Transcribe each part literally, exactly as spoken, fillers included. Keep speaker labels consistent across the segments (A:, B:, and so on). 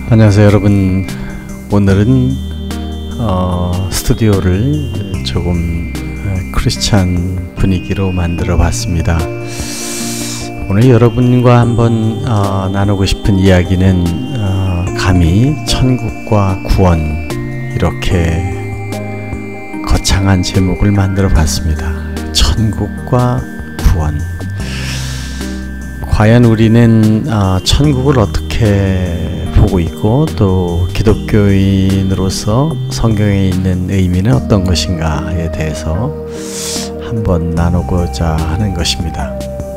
A: 안녕하세요 여러분. 오늘은 어, 스튜디오를 조금 크리스찬 분위기로 만들어 봤습니다. 오늘 여러분과 한번 어, 나누고 싶은 이야기는 어, 감히 천국과 구원, 이렇게 거창한 제목을 만들어 봤습니다. 천국과 구원. 과연 우리는 어, 천국을 어떻게 보고 있고, 또 기독교인으로서 성경에 있는 의미는 어떤 것인가에 대해서 한번 나누고자 하는 것입니다.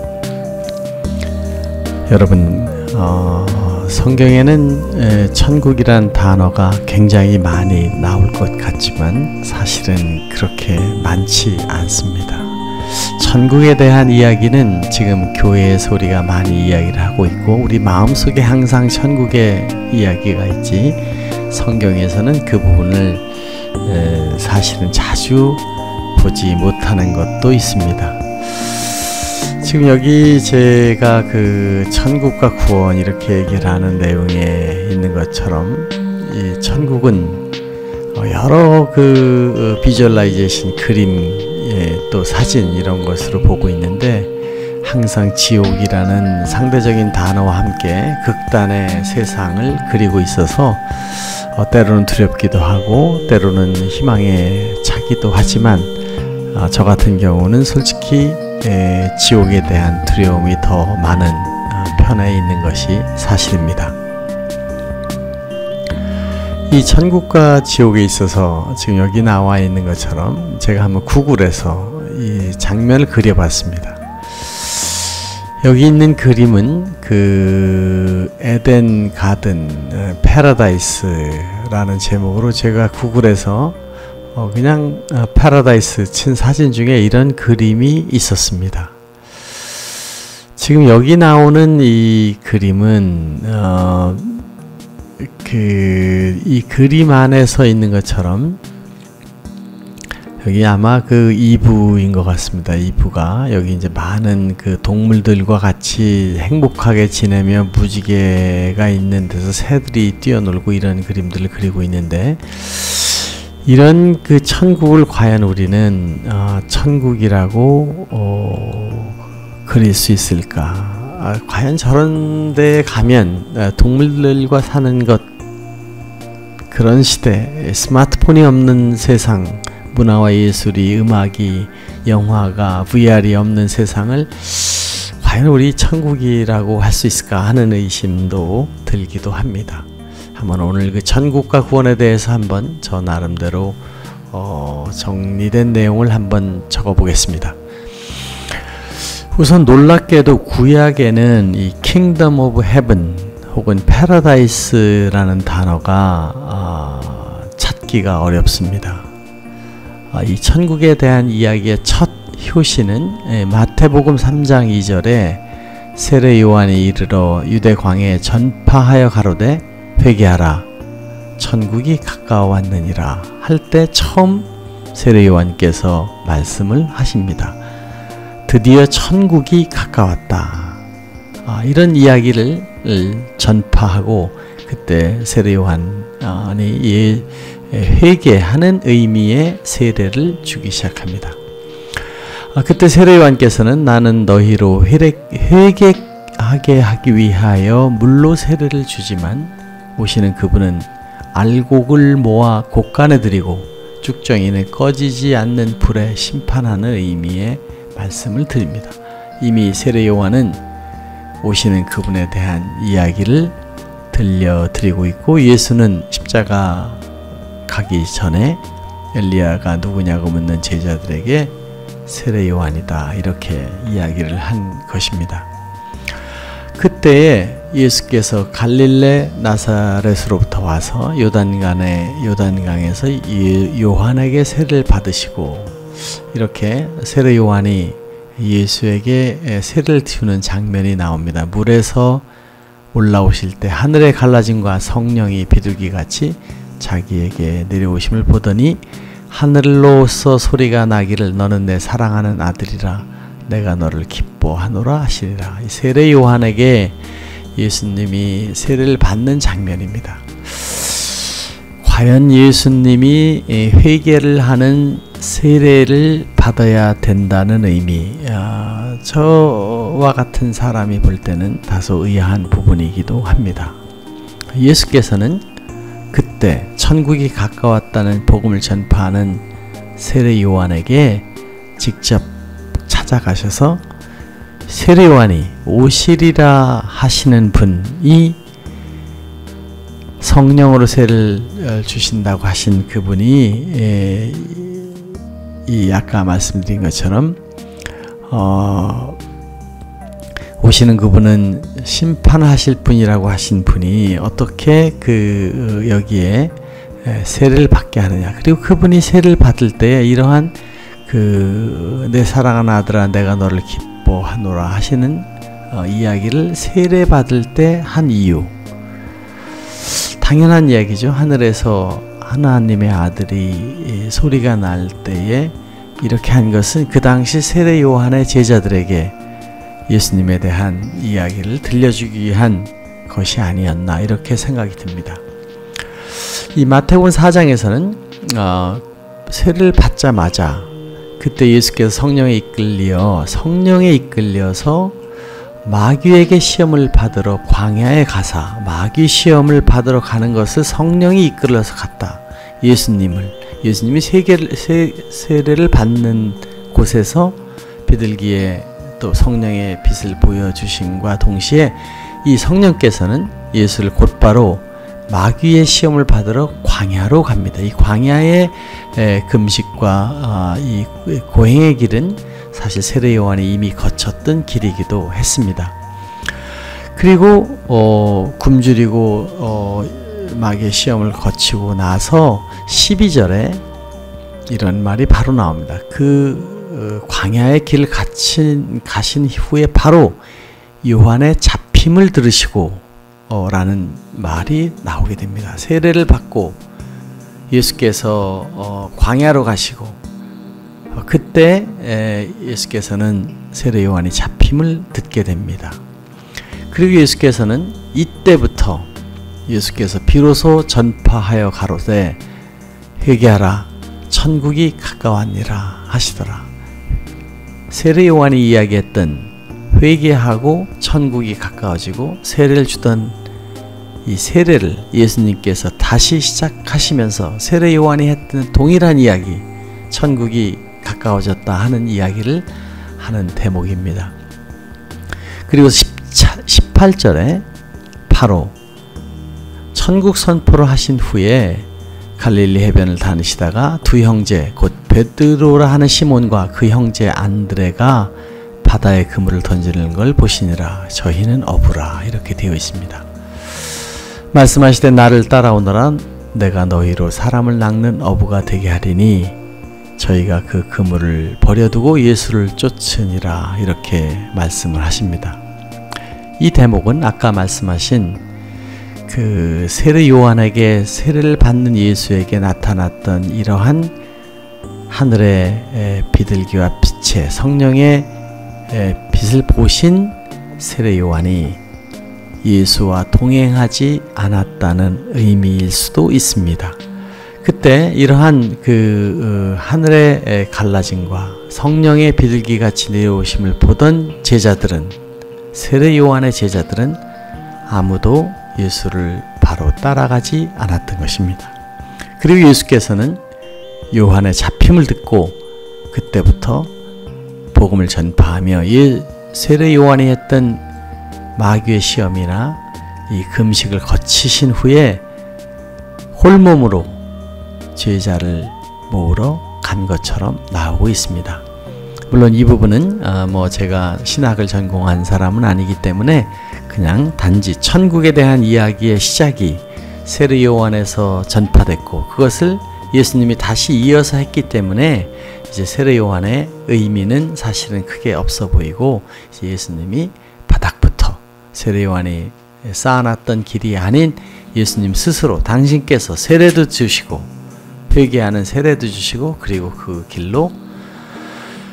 A: 여러분, 어, 성경에는 에, 천국이란 단어가 굉장히 많이 나올 것 같지만 사실은 그렇게 많지 않습니다. 천국에 대한 이야기는 지금 교회에서 우리가 많이 이야기를 하고 있고, 우리 마음속에 항상 천국의 이야기가 있지, 성경에서는 그 부분을 에, 사실은 자주 보지 못하는 것도 있습니다. 지금 여기 제가 그 천국과 구원 이렇게 얘기를 하는 내용에 있는 것처럼, 이 천국은 여러 그 비주얼라이제이션, 그림, 예, 또 사진 이런 것으로 보고 있는데, 항상 지옥이라는 상대적인 단어와 함께 극단의 세상을 그리고 있어서 어, 때로는 두렵기도 하고 때로는 희망에 차기도 하지만 어, 저 같은 경우는 솔직히 에, 지옥에 대한 두려움이 더 많은 어, 편에 있는 것이 사실입니다. 이 천국과 지옥에 있어서 지금 여기 나와 있는 것처럼 제가 한번 구글에서 이 장면을 그려봤습니다. 여기 있는 그림은 그 에덴 가든 패러다이스라는 제목으로 제가 구글에서 어 그냥 패러다이스 친 사진 중에 이런 그림이 있었습니다. 지금 여기 나오는 이 그림은 어 그 이 그림 안에 서 있는 것처럼 여기 아마 그 이 부인 것 같습니다. 이 부가 여기 이제 많은 그 동물들과 같이 행복하게 지내며 무지개가 있는 데서 새들이 뛰어놀고 이런 그림들을 그리고 있는데, 이런 그 천국을 과연 우리는 어, 천국이라고 어, 그릴 수 있을까? 아, 과연 저런 데에 가면 아, 동물들과 사는 것, 그런 시대, 스마트폰이 없는 세상, 문화와 예술이, 음악이, 영화가, 브이알이 없는 세상을 과연 우리 천국이라고 할 수 있을까 하는 의심도 들기도 합니다. 한번 오늘 그 천국과 구원에 대해서 한번 저 나름대로 어, 정리된 내용을 한번 적어 보겠습니다. 우선 놀랍게도 구약에는 이 Kingdom of Heaven 혹은 Paradise라는 단어가 어, 찾기가 어렵습니다. 어, 이 천국에 대한 이야기의 첫 효시는 예, 마태복음 삼 장 이 절에 세례 요한이 이르러 유대 광야에 전파하여 가로되 회개하라 천국이 가까워 왔느니라 할 때 처음 세례 요한께서 말씀을 하십니다. 드디어 천국이 가까웠다. 아, 이런 이야기를 전파하고 그때 세례 요한이 예, 회개하는 의미의 세례를 주기 시작합니다. 아, 그때 세례 요한께서는 나는 너희로 회개, 회개하게 하기 위하여 물로 세례를 주지만 오시는 그분은 알곡을 모아 곳간에 들이고 쭉정이는 꺼지지 않는 불에 심판하는 의미의 말씀을 드립니다. 이미 세례 요한은 오시는 그분에 대한 이야기를 들려드리고 있고, 예수는 십자가 가기 전에 엘리야가 누구냐고 묻는 제자들에게 세례 요한이다 이렇게 이야기를 한 것입니다. 그때에 예수께서 갈릴레 나사렛으로부터 와서 요단강에, 요단강에서 요한에게 세례를 받으시고, 이렇게 세례 요한이 예수에게 세례를 띄우는 장면이 나옵니다. 물에서 올라오실 때 하늘의 갈라짐과 성령이 비둘기같이 자기에게 내려오심을 보더니 하늘로서 소리가 나기를 너는 내 사랑하는 아들이라 내가 너를 기뻐하노라 하시리라. 세례 요한에게 예수님이 세례를 받는 장면입니다. 과연 예수님이 회개를 하는 세례를 받아야 된다는 의미, 아, 저와 같은 사람이 볼 때는 다소 의아한 부분이기도 합니다. 예수께서는 그때 천국이 가까웠다는 복음을 전파하는 세례 요한에게 직접 찾아가셔서 세례 요한이 오시리라 하시는 분이 성령으로 세례를 주신다고 하신 그분이 에, 이 아까 말씀드린 것처럼 어, 오시는 그분은 심판하실 분이라고 하신 분이 어떻게 그 여기에 세례를 받게 하느냐, 그리고 그분이 세례를 받을 때 이러한 그 내 사랑하는 아들아 내가 너를 기뻐하노라 하시는 어, 이야기를 세례 받을 때 한 이유, 당연한 이야기죠. 하늘에서 하나님의 아들이 소리가 날 때에 이렇게 한 것은 그 당시 세례 요한의 제자들에게 예수님에 대한 이야기를 들려주기 위한 것이 아니었나, 이렇게 생각이 듭니다. 이 마태복음 사 장에서는 어, 세례를 받자마자 그때 예수께서 성령에 이끌려 성령에 이끌려서 마귀에게 시험을 받으러 광야에 가사 마귀 시험을 받으러 가는 것을 성령이 이끌어서 갔다. 예수님을 예수님이 세계를, 세, 세례를 받는 곳에서 비둘기에 또 성령의 빛을 보여주심과 동시에 이 성령께서는 예수를 곧바로 마귀의 시험을 받으러 광야로 갑니다. 이 광야의 에, 금식과 아, 이 고행의 길은 사실 세례 요한이 이미 거쳤던 길이기도 했습니다. 그리고 어, 굶주리고 어, 마귀의 시험을 거치고 나서 십이 절에 이런 말이 바로 나옵니다. 그 어, 광야의 길을 가신, 가신 후에 바로 요한의 잡힘을 들으시고 어, 라는 말이 나오게 됩니다. 세례를 받고 예수께서 어, 광야로 가시고 어, 그때 에, 예수께서는 세례 요한이 잡힘을 듣게 됩니다. 그리고 예수께서는 이때부터 예수께서 비로소 전파하여 가로되 회개하라 천국이 가까웠니라 하시더라. 세례 요한이 이야기했던 회개하고 천국이 가까워지고 세례를 주던 이 세례를 예수님께서 다시 시작하시면서 세례 요한이 했던 동일한 이야기, 천국이 가까워졌다 하는 이야기를 하는 대목입니다. 그리고 십팔 절에 바로 천국 선포를 하신 후에 갈릴리 해변을 다니시다가 두 형제 곧 베드로라 하는 시몬과 그 형제 안드레가 바다에 그물을 던지는 걸 보시니라. 저희는 어부라. 이렇게 되어 있습니다. 말씀하시되 나를 따라오너라 내가 너희로 사람을 낚는 어부가 되게 하리니 저희가 그 그물을 버려두고 예수를 쫓으니라. 이렇게 말씀을 하십니다. 이 대목은 아까 말씀하신 그 세례 요한에게 세례를 받는 예수에게 나타났던 이러한 하늘의 비둘기와 빛의 성령의 빛을 보신 세례 요한이 예수와 동행하지 않았다는 의미일 수도 있습니다. 그때 이러한 그 하늘의 갈라짐과 성령의 비둘기같이 내려오심을 보던 제자들은, 세례 요한의 제자들은 아무도 예수를 바로 따라가지 않았던 것입니다. 그리고 예수께서는 요한의 잡힘을 듣고 그때부터 복음을 전파하며 이 세례 요한이 했던 마귀의 시험이나 이 금식을 거치신 후에 홀몸으로 제자를 모으러 간 것처럼 나오고 있습니다. 물론 이 부분은 어 뭐 제가 신학을 전공한 사람은 아니기 때문에 그냥 단지 천국에 대한 이야기의 시작이 세례 요한에서 전파됐고 그것을 예수님이 다시 이어서 했기 때문에 이제 세례 요한의 의미는 사실은 크게 없어 보이고 이제 예수님이 바닥부터 세례 요한이 쌓아놨던 길이 아닌 예수님 스스로 당신께서 세례도 주시고 회개하는 세례도 주시고 그리고 그 길로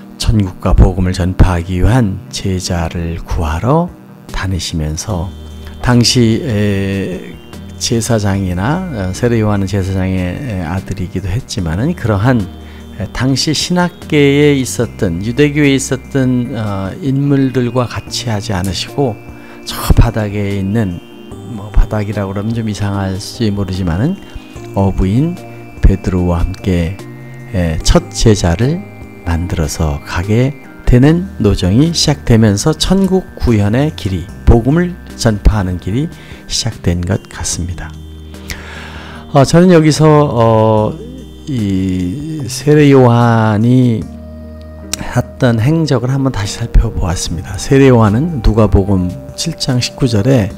A: 천국과 복음을 전파하기 위한 제자를 구하러 다니시면서 당시 에, 제사장이나 세례 요한은 제사장의 아들이기도 했지만은 그러한 당시 신학계에 있었던 유대교에 있었던 어, 인물들과 같이 하지 않으시고 저 바닥에 있는 뭐 바닥이라고 그러면 좀 이상할지 모르지만은 어부인 베드로와 함께 에, 첫 제자를 만들어서 가게 되는 노정이 시작되면서 천국 구현의 길이, 복음을 전파하는 길이 시작된 것 같습니다. 어, 저는 여기서 어, 이 세례 요한이 했던 행적을 한번 다시 살펴보았습니다. 세례 요한은 누가복음 칠 장 십구 절에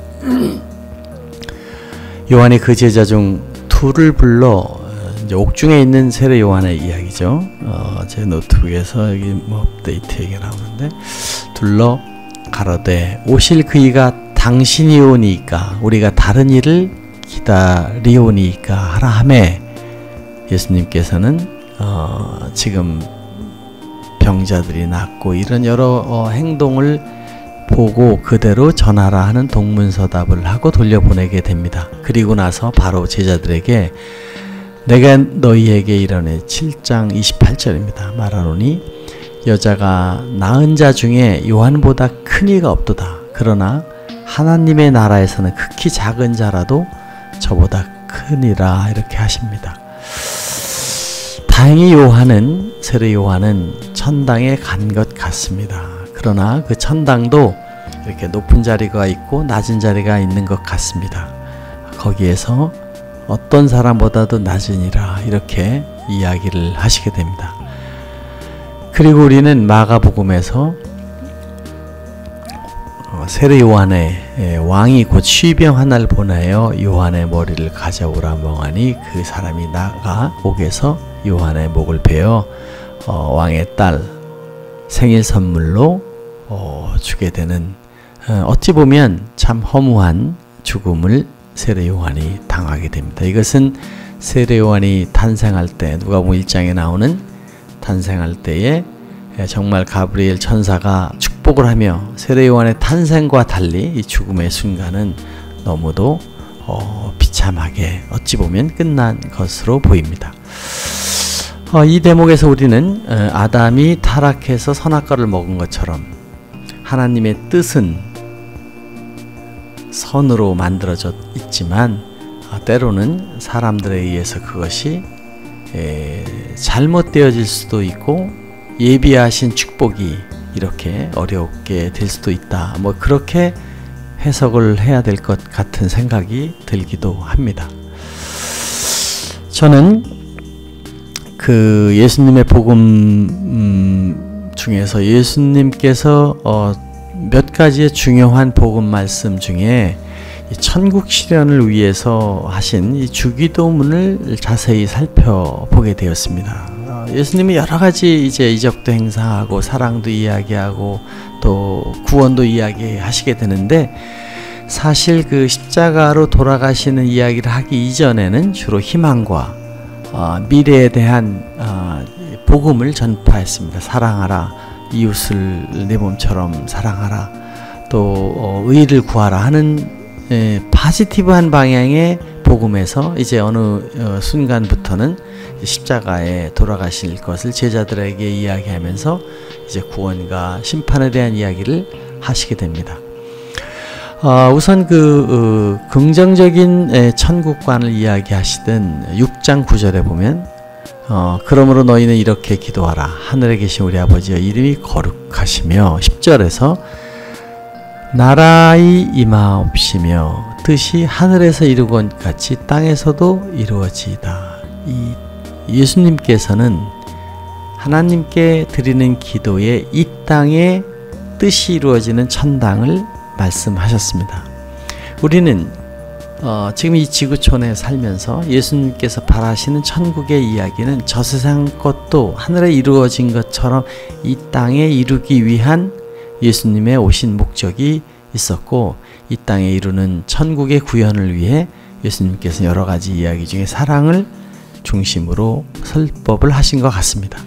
A: 요한이 그 제자 중 둘을 불러, 이제 옥중에 있는 세례 요한의 이야기죠. 어, 제 노트북에서 여기 뭐 업데이트 얘기가 나오는데, 둘러 가로되 오실 그이가 당신이 오니까 우리가 다른 일을 기다리오니까 하라 하매, 예수님께서는 어, 지금 병자들이 낫고 이런 여러 어, 행동을 보고 그대로 전하라 하는 동문서답을 하고 돌려보내게 됩니다. 그리고 나서 바로 제자들에게 내가 너희에게 이르노니, 칠 장 이십팔 절입니다. 말하노니 여자가 낳은 자 중에 요한보다 큰 이가 없도다. 그러나 하나님의 나라에서는 극히 작은 자라도 저보다 크니라, 이렇게 하십니다. 다행히 요한은, 세례 요한은 천당에 간 것 같습니다. 그러나 그 천당도 이렇게 높은 자리가 있고 낮은 자리가 있는 것 같습니다. 거기에서 어떤 사람보다도 낮으니라, 이렇게 이야기를 하시게 됩니다. 그리고 우리는 마가복음에서 세례 요한의 왕이 곧 쉬병 하나를 보내어 요한의 머리를 가져오라 멍하니 그 사람이 나가 옥에서 요한의 목을 베어 어, 왕의 딸 생일 선물로 어, 주게 되는, 어, 어찌 보면 참 허무한 죽음을 세례 요한이 당하게 됩니다. 이것은 세례 요한이 탄생할 때, 누가복음 일 장에 나오는 탄생할 때에 정말 가브리엘 천사가 축복을 하며 세례 요한의 탄생과 달리 이 죽음의 순간은 너무도 어, 비참하게 어찌 보면 끝난 것으로 보입니다. 어, 이 대목에서 우리는 어, 아담이 타락해서 선악과를 먹은 것처럼 하나님의 뜻은 선으로 만들어져 있지만 어, 때로는 사람들에 의해서 그것이 에, 잘못되어질 수도 있고 예비하신 축복이 이렇게 어렵게 될 수도 있다. 뭐 그렇게 해석을 해야 될 것 같은 생각이 들기도 합니다. 저는 그 예수님의 복음 음, 중에서 예수님께서 어, 몇 가지의 중요한 복음 말씀 중에 이 천국 실현을 위해서 하신 이 주기도문을 자세히 살펴보게 되었습니다. 어, 예수님이 여러 가지 이제 이적도 행사하고 사랑도 이야기하고 또 구원도 이야기하시게 되는데, 사실 그 십자가로 돌아가시는 이야기를 하기 이전에는 주로 희망과 어, 미래에 대한 어, 복음을 전파했습니다. 사랑하라, 이웃을 내 몸처럼 사랑하라, 또 어, 의를 구하라 하는 에, 파지티브한 방향의 복음에서 이제 어느 어, 순간부터는 십자가에 돌아가실 것을 제자들에게 이야기하면서 이제 구원과 심판에 대한 이야기를 하시게 됩니다. 어, 우선 그 어, 긍정적인 에, 천국관을 이야기하시던 육 장 구 절에 보면 어, 그러므로 너희는 이렇게 기도하라. 하늘에 계신 우리 아버지여 이름이 거룩하시며, 십 절에서 나라의 임하옵시며 뜻이 하늘에서 이루건 같이 땅에서도 이루어지이다. 이 예수님께서는 하나님께 드리는 기도에 이 땅에 뜻이 이루어지는 천당을 말씀하셨습니다. 우리는 어, 지금 이 지구촌에 살면서 예수님께서 바라시는 천국의 이야기는 저 세상 것도 하늘에 이루어진 것처럼 이 땅에 이루기 위한 예수님의 오신 목적이 있었고, 이 땅에 이루는 천국의 구현을 위해 예수님께서 여러 가지 이야기 중에 사랑을 중심으로 설법을 하신 것 같습니다.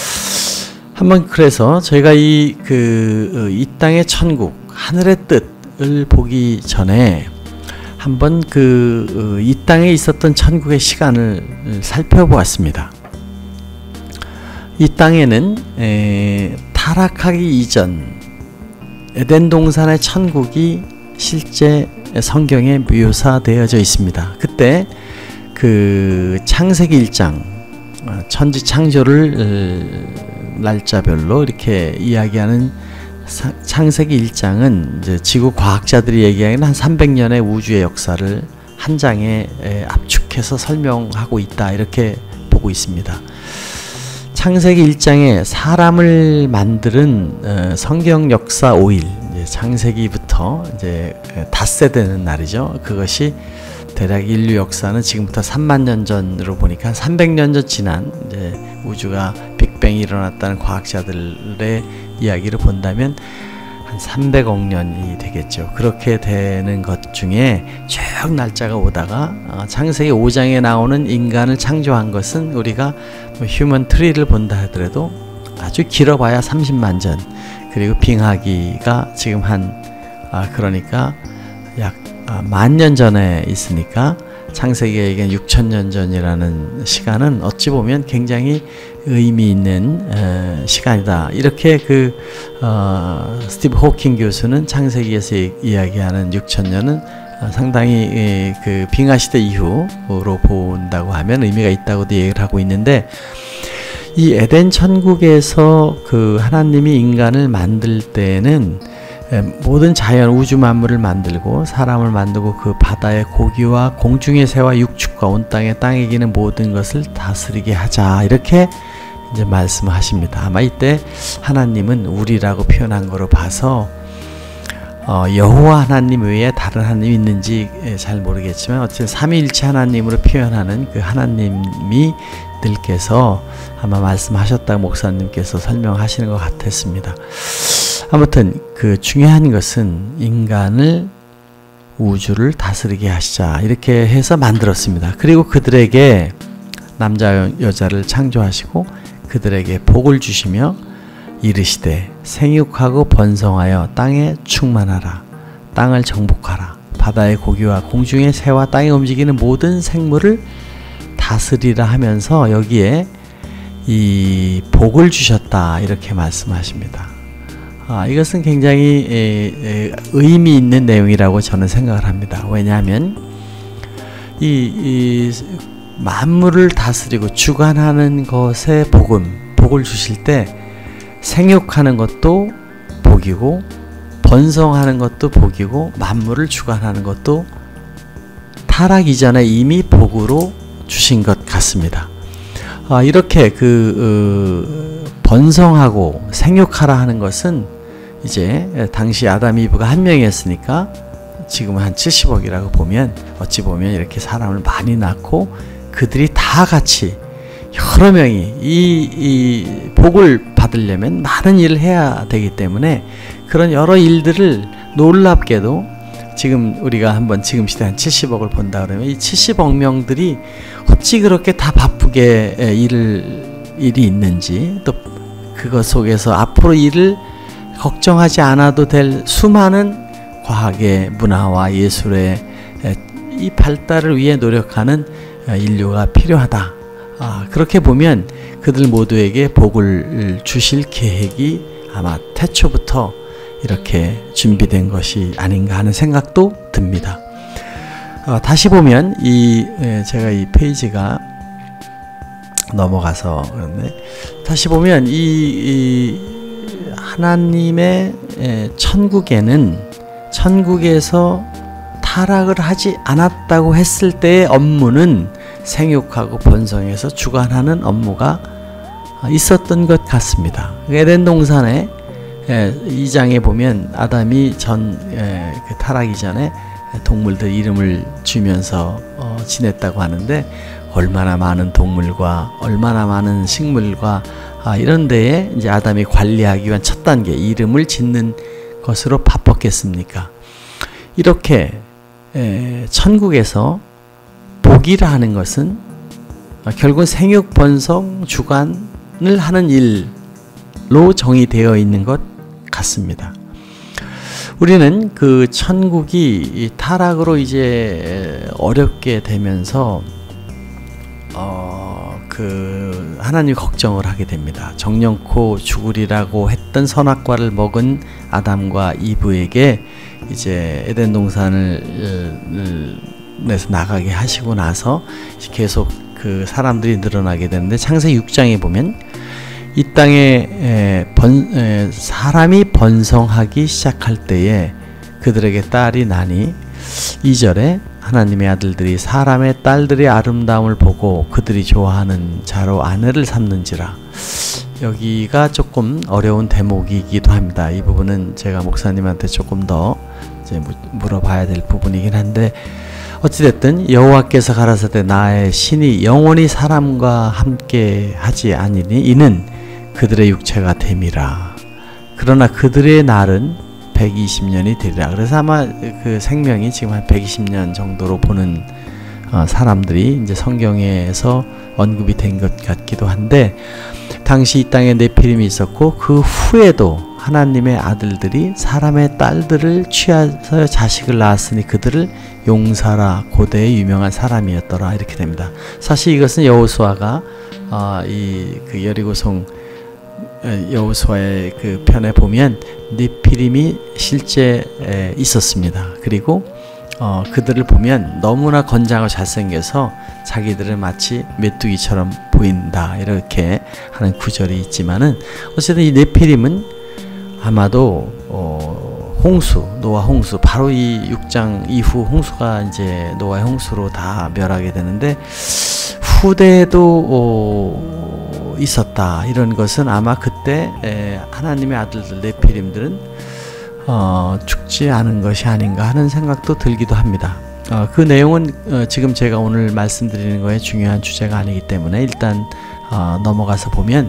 A: 한번 그래서 저희가 이, 그, 이 땅의 천국, 하늘의 뜻, 보기 전에 한번 그 이 땅에 있었던 천국의 시간을 살펴보았습니다. 이 땅에는 에, 타락하기 이전 에덴 동산의 천국이 실제 성경에 묘사되어져 있습니다. 그때 그 창세기 일 장 천지 창조를 날짜별로 이렇게 이야기하는 창세기 일 장은 이제 지구 과학자들이 얘기하기는 한 삼백 년의 우주의 역사를 한 장에 압축해서 설명하고 있다, 이렇게 보고 있습니다. 창세기 일 장에 사람을 만드는 성경 역사 오 일, 이제 창세기부터 이제 닷새 되는 날이죠. 그것이 대략 인류 역사는 지금부터 삼만 년 전으로 보니까 삼백 년 전 지난 이제 우주가 빅뱅이 일어났다는 과학자들의 이야기를 본다면 한 삼백억 년이 되겠죠. 그렇게 되는 것 중에 쭉 날짜가 오다가 창세기 오 장에 나오는 인간을 창조한 것은 우리가 뭐 휴먼 트리를 본다 하더라도 아주 길어봐야 삼십만 전, 그리고 빙하기가 지금 한 아 그러니까 약 만 년 전에 있으니까 창세기에 얘기한 육천 년 전이라는 시간은 어찌 보면 굉장히 의미 있는 에, 시간이다. 이렇게 그 어, 스티브 호킹 교수는 창세기에서 이야기하는 육천 년은 어, 상당히 에, 그 빙하 시대 이후로 본다고 하면 의미가 있다고도 얘기를 하고 있는데, 이 에덴 천국에서 그 하나님이 인간을 만들 때는 모든 자연 우주 만물을 만들고 사람을 만들고 그 바다의 고기와 공중의 새와 육축과 온 땅에 땅에 기는 모든 것을 다스리게 하자, 이렇게 이제 말씀하십니다. 아마 이때 하나님은 우리라고 표현한 거로 봐서 어, 여호와 하나님 외에 다른 하나님이 있는지 잘 모르겠지만 어쨌든 삼위일체 하나님으로 표현하는 그 하나님이 들께서 아마 말씀하셨다고 목사님께서 설명하시는 것 같았습니다. 아무튼 그 중요한 것은 인간을 우주를 다스리게 하시자, 이렇게 해서 만들었습니다. 그리고 그들에게 남자 여자를 창조하시고 그들에게 복을 주시며 이르시되 생육하고 번성하여 땅에 충만하라, 땅을 정복하라, 바다의 고기와 공중의 새와 땅에 움직이는 모든 생물을 다스리라 하면서 여기에 이 복을 주셨다, 이렇게 말씀하십니다. 아, 이것은 굉장히 에, 에, 의미 있는 내용이라고 저는 생각을 합니다. 왜냐하면 이, 이 만물을 다스리고 주관하는 것에 복음, 복을 주실 때 생육하는 것도 복이고 번성하는 것도 복이고 만물을 주관하는 것도 타락 이전에 이미 복으로 주신 것 같습니다. 아, 이렇게 그 어, 번성하고 생육하라 하는 것은 이제 당시 아담 이브가 한 명이었으니까 지금은 한 칠십억이라고 보면 어찌 보면 이렇게 사람을 많이 낳고 그들이 다 같이 여러 명이 이, 이 복을 받으려면 많은 일을 해야 되기 때문에 그런 여러 일들을 놀랍게도 지금 우리가 한번 지금 시대 한 칠십억을 본다 그러면 이 칠십억 명들이 어찌 그렇게 다 바쁘게 일을, 일이 있는지, 또 그것 속에서 앞으로 일을 걱정하지 않아도 될 수많은 과학의 문화와 예술의 이 발달을 위해 노력하는 인류가 필요하다. 아, 그렇게 보면 그들 모두에게 복을 주실 계획이 아마 태초부터 이렇게 준비된 것이 아닌가 하는 생각도 듭니다. 어, 다시 보면 이 제가 이 페이지가 넘어가서 그런데 다시 보면 이, 이 하나님의 천국에는 천국에서 타락을 하지 않았다고 했을 때의 업무는 생육하고 번성해서 주관하는 업무가 있었던 것 같습니다. 에덴 동산에 이 장에 보면 아담이 전 그 타락 이전에 동물들 이름을 주면서 어, 지냈다고 하는데 얼마나 많은 동물과 얼마나 많은 식물과 아, 이런 데에 이제 아담이 관리하기 위한 첫 단계 이름을 짓는 것으로 바빴겠습니까? 이렇게 에, 천국에서 복이라 하는 것은 결국 생육, 번성, 주관을 하는 일로 정의되어 있는 것 같습니다. 우리는 그 천국이 타락으로 이제 어렵게 되면서 어, 그 하나님 걱정을 하게 됩니다. 정령코 죽으리라고 했던 선악과를 먹은 아담과 이브에게 이제 에덴 동산을 내서 나가게 하시고 나서 계속 그 사람들이 늘어나게 되는데, 창세기 육 장에 보면 이 땅에 번, 사람이 번성하기 시작할 때에 그들에게 딸이 나니 이 절에 하나님의 아들들이 사람의 딸들의 아름다움을 보고 그들이 좋아하는 자로 아내를 삼는지라. 여기가 조금 어려운 대목이기도 합니다. 이 부분은 제가 목사님한테 조금 더 이제 물어봐야 될 부분이긴 한데, 어찌됐든 여호와께서 가라사대 나의 신이 영원히 사람과 함께 하지 아니니 이는 그들의 육체가 됨이라. 그러나 그들의 날은 백이십 년이 되리라. 그래서 아마 그 생명이 지금 한 백이십 년 정도로 보는 어, 사람들이 이제 성경에서 언급이 된 것 같기도 한데, 당시 이 땅에 네피림이 있었고 그 후에도 하나님의 아들들이 사람의 딸들을 취하서 자식을 낳았으니 그들을 용사라, 고대의 유명한 사람이었더라. 이렇게 됩니다. 사실 이것은 여호수아가 어, 이 그 여리고성 여호수아의 그 편에 보면 네피림이 실제 있었습니다. 그리고 어, 그들을 보면 너무나 건장하고 잘생겨서 자기들은 마치 메뚜기처럼 보인다, 이렇게 하는 구절이 있지만은, 어쨌든 이 네피림은 아마도 어, 홍수, 노아 홍수, 바로 이 육 장 이후 홍수가 이제 노아의 홍수로 다 멸하게 되는데, 후대에도 어, 있었다. 이런 것은 아마 그때 에, 하나님의 아들들 네피림들은 어, 죽지 않은 것이 아닌가 하는 생각도 들기도 합니다. 어, 그 내용은 어, 지금 제가 오늘 말씀드리는 거에 중요한 주제가 아니기 때문에 일단 어, 넘어가서 보면,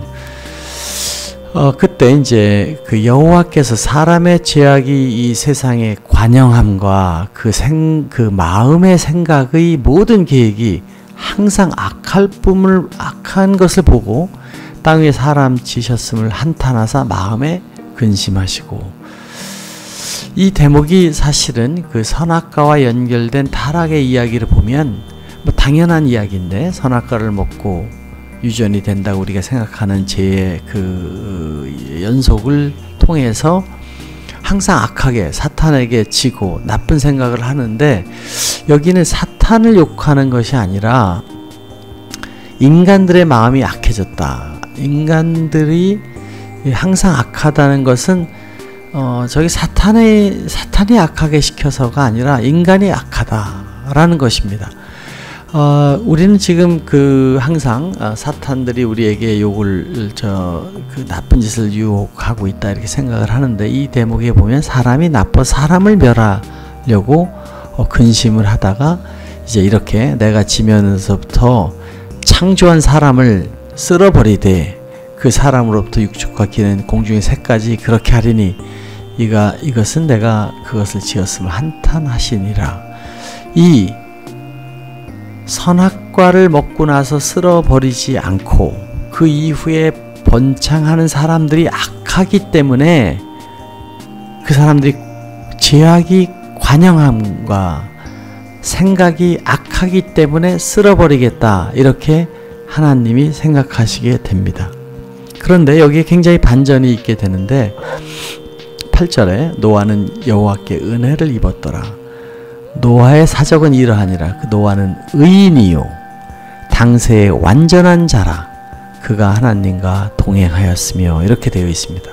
A: 어, 그때 이제 그 여호와께서 사람의 죄악이 이 세상에 관영함과 그 생, 그 마음의 생각의 모든 계획이 항상 악할 뿐을 악한 것을 보고 땅 위에 사람 지셨음을 한탄하사 마음에 근심하시고, 이 대목이 사실은 그 선악과와 연결된 타락의 이야기를 보면 뭐 당연한 이야기인데, 선악과를 먹고 유전이 된다고 우리가 생각하는 죄의 그 연속을 통해서 항상 악하게 사탄에게 지고 나쁜 생각을 하는데, 여기는 사탄을 욕하는 것이 아니라 인간들의 마음이 악해졌다. 인간들이 항상 악하다는 것은 어, 저기 사탄의, 사탄이 악하게 시켜서가 아니라 인간이 악하다라는 것입니다. 어, 우리는 지금 그 항상 어, 사탄들이 우리에게 욕을, 저, 그 나쁜 짓을 유혹하고 있다, 이렇게 생각을 하는데, 이 대목에 보면 사람이 나빠 사람을 멸하려고 어, 근심을 하다가 이제 이렇게 내가 지면서부터 창조한 사람을 쓸어버리되 그 사람으로부터 육축과 기는 공중의 새까지 그렇게 하리니 이가 이것은 내가 그것을 지었음을 한탄하시니라. 이 선악과를 먹고 나서 쓸어버리지 않고 그 이후에 번창하는 사람들이 악하기 때문에, 그 사람들이 죄악이 관영함과 생각이 악하기 때문에 쓸어버리겠다, 이렇게 하나님이 생각하시게 됩니다. 그런데 여기에 굉장히 반전이 있게 되는데, 팔 절에 노아는 여호와께 은혜를 입었더라. 노아의 사적은 이러하니라. 그 노아는 의인이요 당세의 완전한 자라. 그가 하나님과 동행하였으며, 이렇게 되어 있습니다.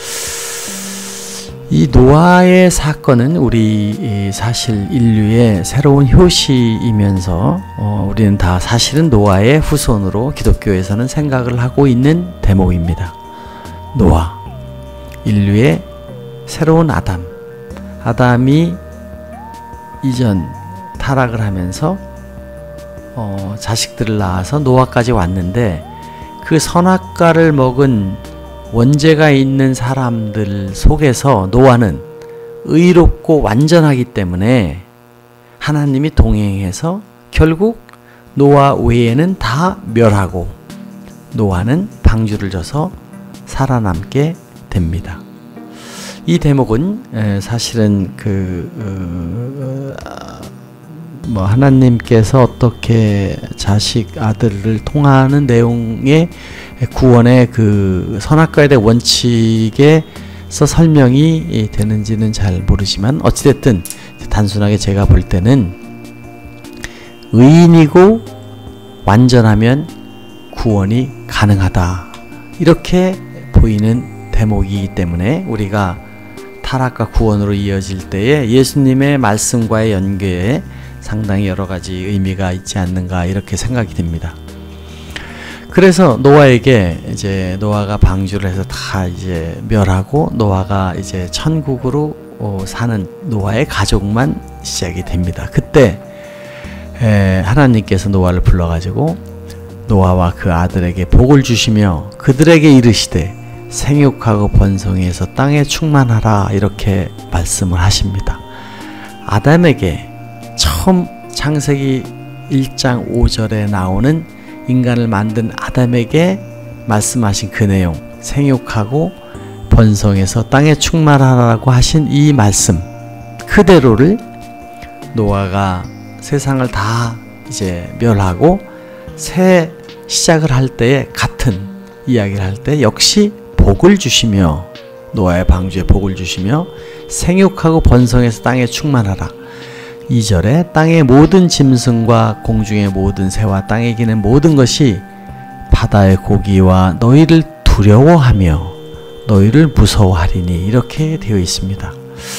A: 이 노아의 사건은 우리 사실 인류의 새로운 효시이면서 어, 우리는 다 사실은 노아의 후손으로 기독교에서는 생각을 하고 있는 대목입니다. 노아, 인류의 새로운 아담. 아담이 이전 타락을 하면서 어, 자식들을 낳아서 노아까지 왔는데, 그 선악과를 먹은 원죄가 있는 사람들 속에서 노아는 의롭고 완전하기 때문에 하나님이 동행해서 결국 노아 외에는 다 멸하고 노아는 방주를 져서 살아남게 됩니다. 이 대목은 사실은 그 뭐 하나님께서 어떻게 자식 아들을 통하는 내용의 구원의 그 선악과에 대한 원칙에서 설명이 되는지는 잘 모르지만 어찌됐든 단순하게 제가 볼 때는 의인이고 완전하면 구원이 가능하다 이렇게 보이는 대목이기 때문에 우리가 타락과 구원으로 이어질 때에 예수님의 말씀과의 연계에 상당히 여러 가지 의미가 있지 않는가 이렇게 생각이 듭니다. 그래서 노아에게 이제 노아가 방주를 해서 다 이제 멸하고 노아가 이제 천국으로 어, 사는 노아의 가족만 시작이 됩니다. 그때 에, 하나님께서 노아를 불러가지고 노아와 그 아들에게 복을 주시며 그들에게 이르시되 생육하고 번성해서 땅에 충만하라 이렇게 말씀을 하십니다. 아담에게 처음 창세기 일 장 오 절에 나오는 인간을 만든 아담에게 말씀하신 그 내용 생육하고 번성해서 땅에 충만하라고 하신 이 말씀 그대로를 노아가 세상을 다 이제 멸하고 새 시작을 할 때에 같은 이야기를 할 때 역시 복을 주시며 노아의 방주에 복을 주시며 생육하고 번성해서 땅에 충만하라. 이 절에 땅의 모든 짐승과 공중의 모든 새와 땅에 기는 모든 것이 바다의 고기와 너희를 두려워하며 너희를 무서워하리니 이렇게 되어 있습니다.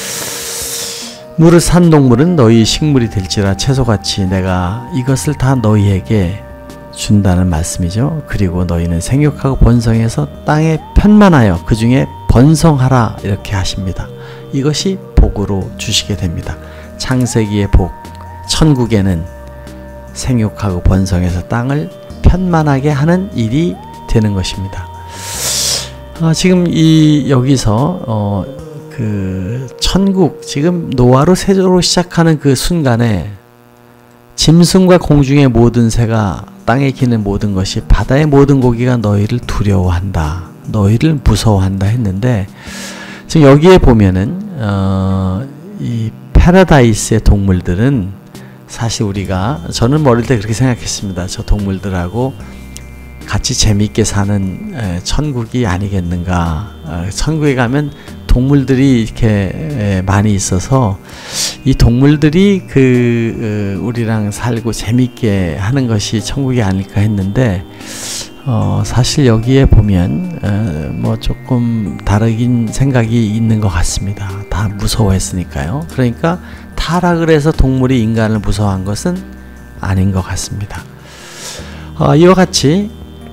A: 물을 산 동물은 너희 식물이 될지라 채소같이 내가 이것을 다 너희에게 준다는 말씀이죠. 그리고 너희는 생육하고 번성해서 땅에 편만하여 그 중에 번성하라 이렇게 하십니다. 이것이 복으로 주시게 됩니다. 창세기의 복, 천국에는 생육하고 번성해서 땅을 편만하게 하는 일이 되는 것입니다. 어, 지금 이 여기서 어, 그 천국 지금 노아로 세조로 시작하는 그 순간에 짐승과 공중의 모든 새가 땅에 기는 모든 것이 바다의 모든 고기가 너희를 두려워한다, 너희를 무서워한다 했는데 지금 여기에 보면은 어, 이 패러다이스의 동물들은 사실 우리가 저는 어릴 때 그렇게 생각했습니다. 저 동물들하고 같이 재미있게 사는 에, 천국이 아니겠는가. 어, 천국에 가면 동물들이 이렇게 에, 많이 있어서 이 동물들이 그 어, 우리랑 살고 재미있게 하는 것이 천국이 아닐까 했는데 어, 사실 여기에 보면 어, 뭐 조금 다르긴 생각이 있는 것 같습니다. 다 무서워했으니까요. 그러니까 타락을 해서 동물이 인간을 무서워한 것은 아닌 것 같습니다. 어, 이와 같이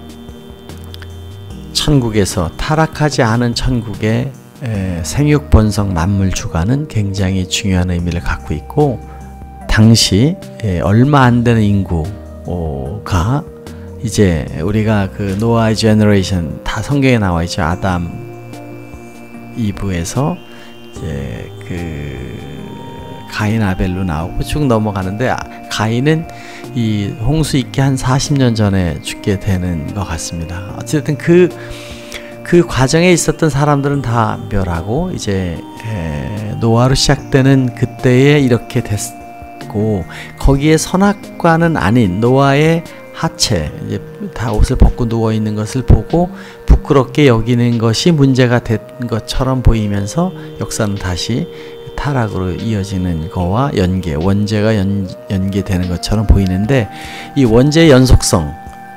A: 천국에서 타락하지 않은 천국의 에, 생육 번성 만물 주관은 굉장히 중요한 의미를 갖고 있고 당시 에, 얼마 안 되는 인구가 이제 우리가 그 노아의 제너레이션 다 성경에 나와 있죠. 아담, 이브에서 이제 그 가인 아벨로 나오고 쭉 넘어가는데 아, 가인은 이 홍수 있기 한 사십 년 전에 죽게 되는 것 같습니다. 어쨌든 그, 그 과정에 있었던 사람들은 다 멸하고 이제 에, 노아로 시작되는 그때에 이렇게 됐고 거기에 선악과는 아닌 노아의 하체, 이제 다 옷을 벗고 누워 있는 것을 보고 부끄럽게 여기는 것이 문제가 된 것처럼 보이면서 역사는 다시 타락으로 이어지는 거와 연계, 원죄가 연, 연계되는 것처럼 보이는데 이 원죄의 연속성,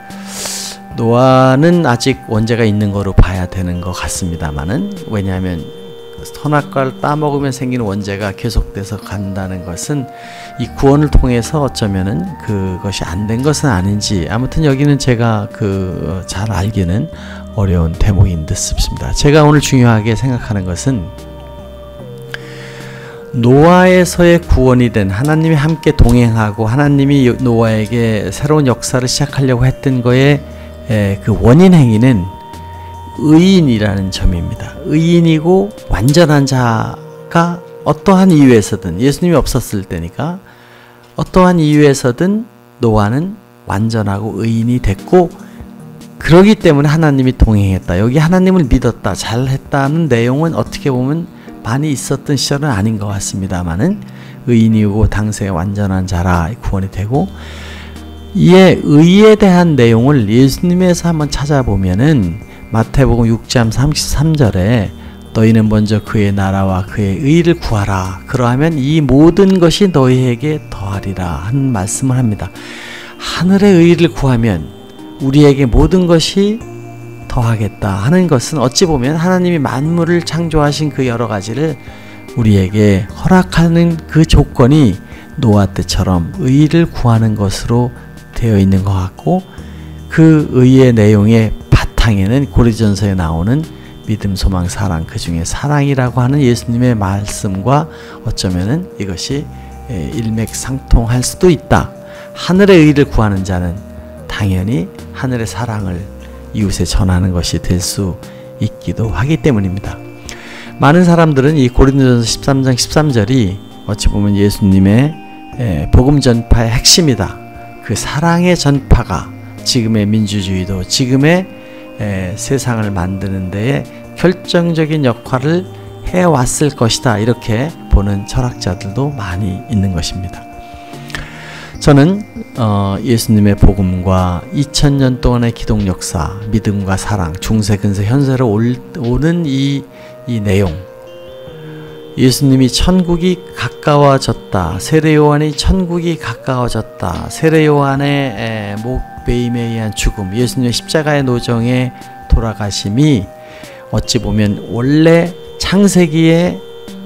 A: 노아는 아직 원죄가 있는 거로 봐야 되는 것 같습니다만은 왜냐하면 선악과를 따먹으면 생기는 원죄가 계속돼서 간다는 것은 이 구원을 통해서 어쩌면은 그것이 안 된 것은 아닌지 아무튼 여기는 제가 그 잘 알기는 어려운 대목인 듯 싶습니다. 제가 오늘 중요하게 생각하는 것은 노아에서의 구원이 된 하나님이 함께 동행하고 하나님이 노아에게 새로운 역사를 시작하려고 했던 거에 그 원인 행위는 의인이라는 점입니다. 의인이고 완전한 자가 어떠한 이유에서든 예수님이 없었을 때니까 어떠한 이유에서든 노아는 완전하고 의인이 됐고 그러기 때문에 하나님이 동행했다. 여기 하나님을 믿었다. 잘했다는 내용은 어떻게 보면 많이 있었던 시절은 아닌 것 같습니다만은 의인이고 당세의 완전한 자라 구원이 되고, 이에 의에 대한 내용을 예수님에서 한번 찾아보면은 마태복음 육 장 삼십삼 절에 너희는 먼저 그의 나라와 그의 의를 구하라. 그러하면 이 모든 것이 너희에게 더하리라 하는 말씀을 합니다. 하늘의 의를 구하면 우리에게 모든 것이 더하겠다 하는 것은 어찌 보면 하나님이 만물을 창조하신 그 여러 가지를 우리에게 허락하는 그 조건이 노아 때처럼 의를 구하는 것으로 되어 있는 것 같고, 그 의의 내용의 바탕에는 고린도전서에 나오는 믿음, 소망, 사랑, 그 중에 사랑이라고 하는 예수님의 말씀과 어쩌면은 이것이 일맥상통할 수도 있다. 하늘의 의를 구하는 자는 당연히 하늘의 사랑을 이웃에 전하는 것이 될 수 있기도 하기 때문입니다. 많은 사람들은 이 고린도전서 십삼 장 십삼 절이 어찌 보면 예수님의 복음 전파의 핵심이다. 그 사랑의 전파가 지금의 민주주의도, 지금의 에, 세상을 만드는 데에 결정적인 역할을 해왔을 것이다. 이렇게 보는 철학자들도 많이 있는 것입니다. 저는 어, 예수님의 복음과 이천 년 동안의 기독 역사, 믿음과 사랑, 중세, 근세, 현세로 올, 오는 이, 이 내용, 예수님이 천국이 가까워졌다, 세례요한이 천국이 가까워졌다, 세례요한의 목베임에 의한 죽음, 예수님의 십자가의 노정에 돌아가심이 어찌 보면 원래 창세기에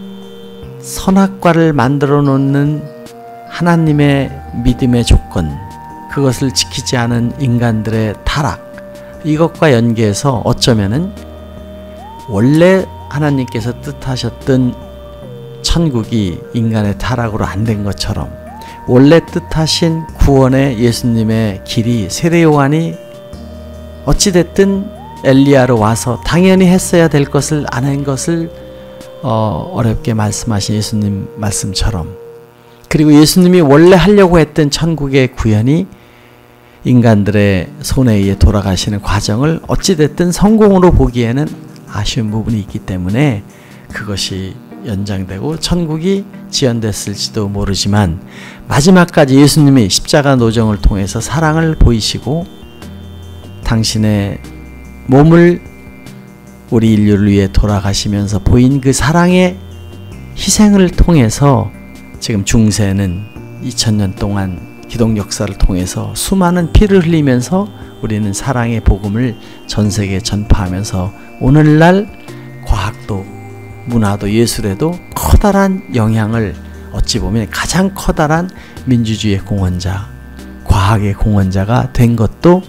A: 선악과를 만들어 놓는 하나님의 믿음의 조건, 그것을 지키지 않은 인간들의 타락, 이것과 연계해서 어쩌면은 원래 하나님께서 뜻하셨던 천국이 인간의 타락으로 안 된 것처럼 원래 뜻하신 구원의 예수님의 길이 세례요한이 어찌됐든 엘리야로 와서 당연히 했어야 될 것을 안 한 것을 어, 어렵게 말씀하신 예수님 말씀처럼, 그리고 예수님이 원래 하려고 했던 천국의 구현이 인간들의 손에 의해 돌아가시는 과정을 어찌됐든 성공으로 보기에는 아쉬운 부분이 있기 때문에 그것이 연장되고 천국이 지연됐을지도 모르지만, 마지막까지 예수님이 십자가 노정을 통해서 사랑을 보이시고 당신의 몸을 우리 인류를 위해 돌아가시면서 보인 그 사랑의 희생을 통해서 지금 중세는 이천 년 동안 기독 역사를 통해서 수많은 피를 흘리면서 우리는 사랑의 복음을 전 세계에 전파하면서 오늘날 과학도 문화도 예술에도 커다란 영향을, 어찌 보면 가장 커다란 민주주의의 공헌자, 과학의 공헌자가 된 것도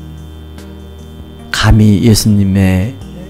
A: 감히 예수님의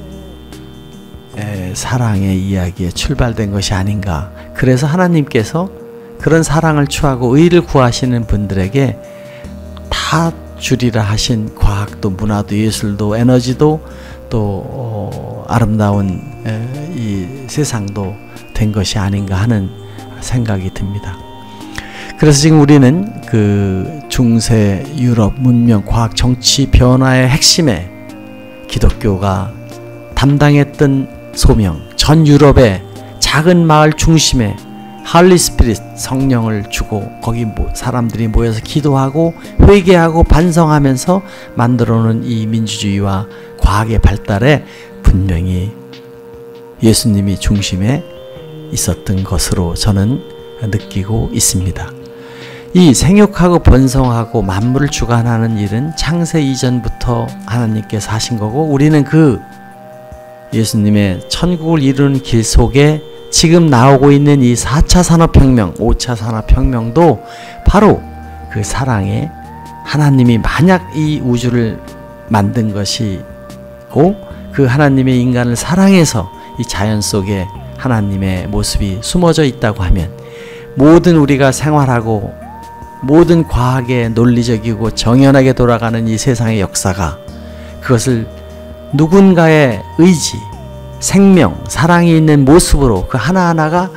A: 사랑의 이야기에 출발된 것이 아닌가. 그래서 하나님께서 그런 사랑을 추하고 의를 구하시는 분들에게 다 주리라 하신 과학도 문화도 예술도 에너지도 또 어, 아름다운 에, 이 세상도 된 것이 아닌가 하는 생각이 듭니다. 그래서 지금 우리는 그 중세 유럽 문명 과학 정치 변화의 핵심에 기독교가 담당했던 소명, 전 유럽의 작은 마을 중심에 할리 스피릿 성령을 주고 거기 사람들이 모여서 기도하고 회개하고 반성하면서 만들어놓은 이 민주주의와 과학의 발달에 분명히 예수님이 중심에 있었던 것으로 저는 느끼고 있습니다. 이 생육하고 번성하고 만물을 주관하는 일은 창세 이전부터 하나님께서 하신 거고, 우리는 그 예수님의 천국을 이루는 길 속에 지금 나오고 있는 이 사 차 산업혁명, 오 차 산업혁명도 바로 그 사랑에 하나님이 만약 이 우주를 만든 것이고 그 하나님의 인간을 사랑해서 이 자연 속에 하나님의 모습이 숨어져 있다고 하면 모든 우리가 생활하고 모든 과학의 논리적이고 정연하게 돌아가는 이 세상의 역사가 그것을 누군가의 의지, 생명, 사랑이 있는 모습으로 그 하나하나가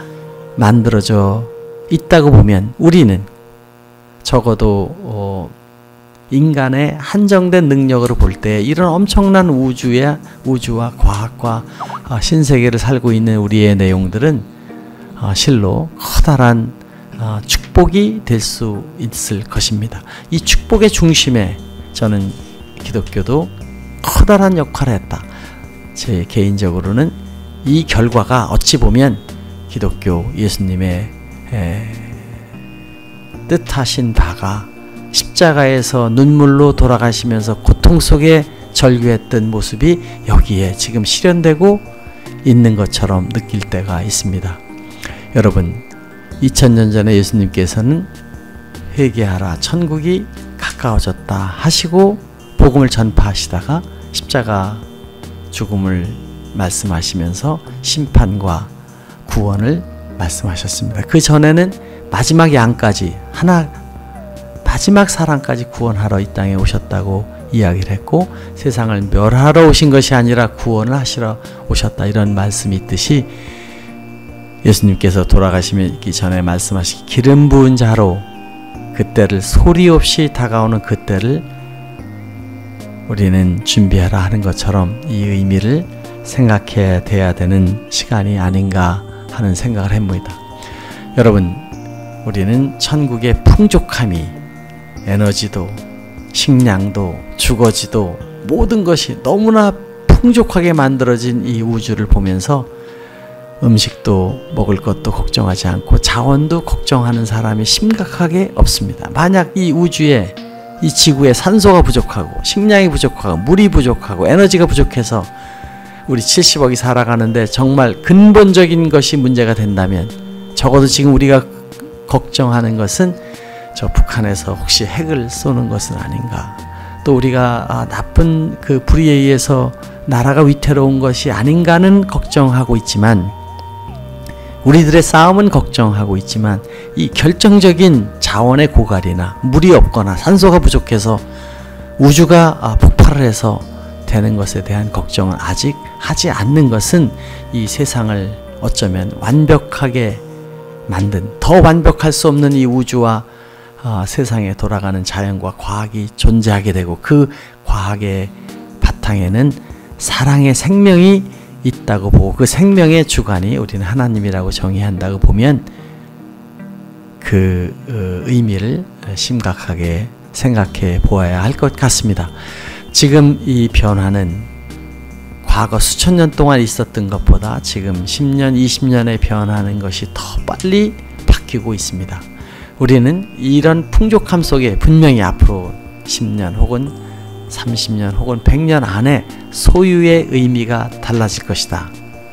A: 만들어져 있다고 보면 우리는 적어도 어 인간의 한정된 능력으로 볼 때 이런 엄청난 우주의 우주와 과학과 신세계를 살고 있는 우리의 내용들은 실로 커다란 축복이 될 수 있을 것입니다. 이 축복의 중심에 저는 기독교도 커다란 역할을 했다. 제 개인적으로는 이 결과가 어찌 보면 기독교 예수님의 에, 뜻하신 바가 십자가에서 눈물로 돌아가시면서 고통 속에 절규했던 모습이 여기에 지금 실현되고 있는 것처럼 느낄 때가 있습니다. 여러분, 이천 년 전에 예수님께서는 회개하라, 천국이 가까워졌다 하시고 복음을 전파하시다가 십자가 죽음을 말씀하시면서 심판과 구원을 말씀하셨습니다. 그 전에는 마지막 양까지, 하나 마지막 사랑까지 구원하러 이 땅에 오셨다고 이야기를 했고, 세상을 멸하러 오신 것이 아니라 구원을 하시러 오셨다, 이런 말씀이 있듯이 예수님께서 돌아가시기 전에 말씀하신 기름 부은 자로 그때를, 소리 없이 다가오는 그때를 우리는 준비하라 하는 것처럼 이 의미를 생각해야 돼야 되는 시간이 아닌가 하는 생각을 합니다. 여러분, 우리는 천국의 풍족함이, 에너지도 식량도 주거지도 모든 것이 너무나 풍족하게 만들어진 이 우주를 보면서 음식도 먹을 것도 걱정하지 않고 자원도 걱정하는 사람이 심각하게 없습니다. 만약 이 우주에, 이 지구에 산소가 부족하고 식량이 부족하고 물이 부족하고 에너지가 부족해서 우리 칠십억이 살아가는데 정말 근본적인 것이 문제가 된다면, 적어도 지금 우리가 걱정하는 것은 저 북한에서 혹시 핵을 쏘는 것은 아닌가, 또 우리가 아, 나쁜 그 불의에 의해서 나라가 위태로운 것이 아닌가는 걱정하고 있지만, 우리들의 싸움은 걱정하고 있지만, 이 결정적인 자원의 고갈이나 물이 없거나 산소가 부족해서 우주가 아, 폭발을 해서 되는 것에 대한 걱정은 아직 하지 않는 것은 이 세상을 어쩌면 완벽하게 만든, 더 완벽할 수 없는 이 우주와 어, 세상에 돌아가는 자연과 과학이 존재하게 되고, 그 과학의 바탕에는 사랑의 생명이 있다고 보고, 그 생명의 주관이 우리는 하나님이라고 정의한다고 보면 그 어, 의미를 심각하게 생각해 보아야 할 것 같습니다. 지금 이 변화는 과거 수천 년 동안 있었던 것보다 지금 십 년, 이십 년에 변하는 것이 더 빨리 바뀌고 있습니다. 우리는 이런 풍족함 속에 분명히 앞으로 십 년 혹은 삼십 년 혹은 백 년 안에 소유의 의미가 달라질 것이다.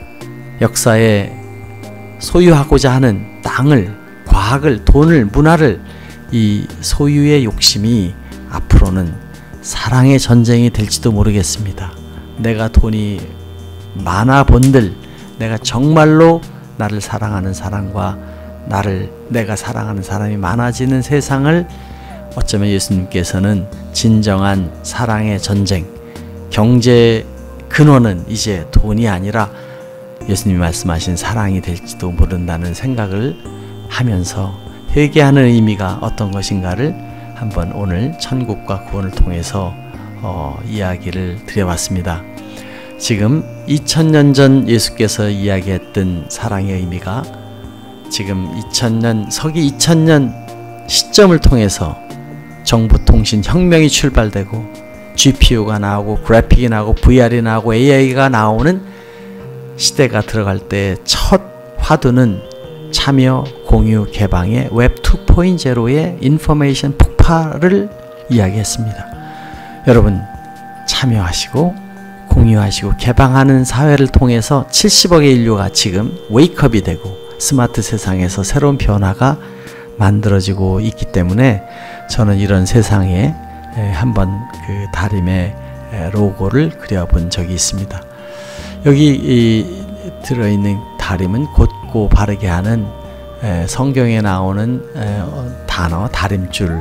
A: 역사에 소유하고자 하는 땅을, 과학을, 돈을, 문화를, 이 소유의 욕심이 앞으로는 사랑의 전쟁이 될지도 모르겠습니다. 내가 돈이 많아 본들, 내가 정말로 나를 사랑하는 사람과 나를, 내가 사랑하는 사람이 많아지는 세상을 어쩌면 예수님께서는 진정한 사랑의 전쟁, 경제 근원은 이제 돈이 아니라 예수님이 말씀하신 사랑이 될지도 모른다는 생각을 하면서 회개하는 의미가 어떤 것인가를 한번 오늘 천국과 구원을 통해서 어, 이야기를 드려봤습니다. 지금 이천 년 전 예수께서 이야기했던 사랑의 의미가 지금 이천 년, 서기 이천 년 시점을 통해서 정보통신 혁명이 출발되고 지피유가 나오고 그래픽이 나오고 브이알이 나오고 에이아이가 나오는 시대가 들어갈 때 첫 화두는 참여, 공유, 개방의 웹 투 포인트 제로의 인포메이션 폭발을 이야기했습니다. 여러분, 참여하시고 공유하시고 개방하는 사회를 통해서 칠십억의 인류가 지금 웨이크업이 되고 스마트 세상에서 새로운 변화가 만들어지고 있기 때문에 저는 이런 세상에 한번 그 다림의 로고를 그려본 적이 있습니다. 여기 이 들어있는 다림은 곧고 바르게 하는 성경에 나오는 단어 다림줄의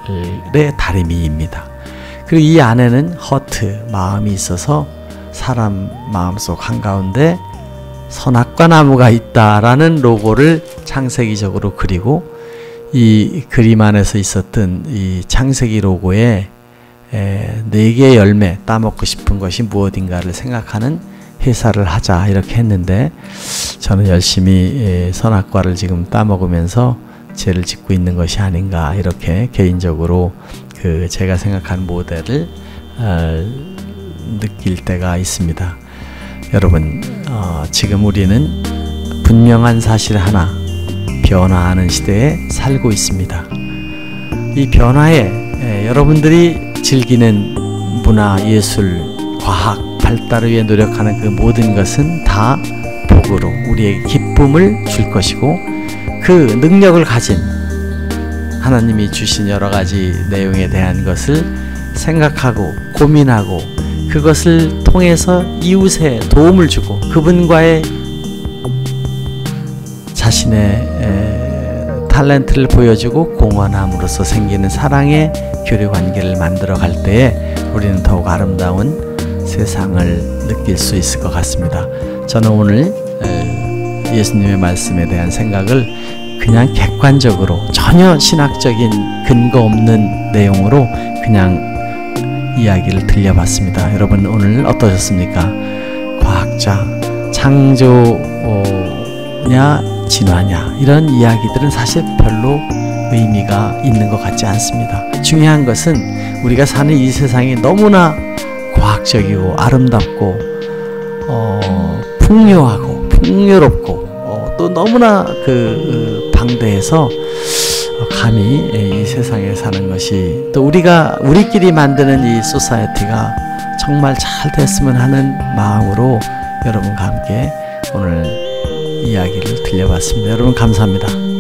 A: 다림이입니다. 그리고 이 안에는 허트, 마음이 있어서 사람 마음속 한가운데 선악과 나무가 있다라는 로고를 창세기적으로 그리고, 이 그림 안에서 있었던 이 창세기 로고에 네 개의 열매 따먹고 싶은 것이 무엇인가를 생각하는 회사를 하자 이렇게 했는데, 저는 열심히 선악과를 지금 따먹으면서 죄를 짓고 있는 것이 아닌가 이렇게 개인적으로 그 제가 생각한 모델을 어, 느낄 때가 있습니다. 여러분, 어, 지금 우리는 분명한 사실 하나, 변화하는 시대에 살고 있습니다. 이 변화에 에, 여러분들이 즐기는 문화, 예술, 과학 발달을 위해 노력하는 그 모든 것은 다 복으로 우리에게 기쁨을 줄 것이고, 그 능력을 가진 하나님이 주신 여러 가지 내용에 대한 것을 생각하고 고민하고 그것을 통해서 이웃에 도움을 주고 그분과의 자신의 에, 탤런트를 보여주고 공헌함으로써 생기는 사랑의 교류 관계를 만들어 갈 때에 우리는 더욱 아름다운 세상을 느낄 수 있을 것 같습니다. 저는 오늘 에, 예수님의 말씀에 대한 생각을 그냥 객관적으로 전혀 신학적인 근거 없는 내용으로 그냥 이야기를 들려봤습니다. 여러분 오늘 어떠셨습니까? 과학자, 창조냐 진화냐 이런 이야기들은 사실 별로 의미가 있는 것 같지 않습니다. 중요한 것은 우리가 사는 이 세상이 너무나 과학적이고 아름답고 어, 풍요하고 풍요롭고 어, 또 너무나 그 방대해서 감히 이 세상에 사는 것이, 또 우리가 우리끼리 만드는 이 소사이어티가 정말 잘 됐으면 하는 마음으로 여러분과 함께 오늘 이야기를 들려봤습니다. 여러분 감사합니다.